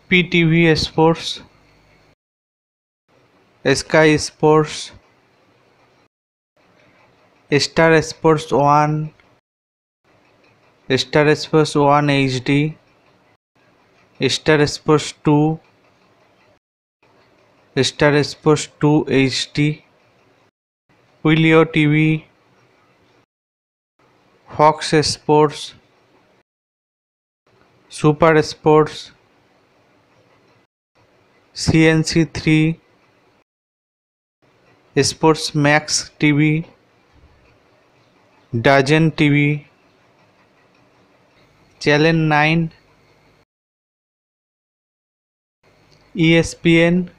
PTV Sports, Sky Sports, Star Sports 1, Star Sports 1 HD, Star Sports 2, Star Sports 2 HD, Wilio TV, Fox Sports, Super Sports, CNC3, Sports Max TV, Dazen TV, Channel 9, ESPN,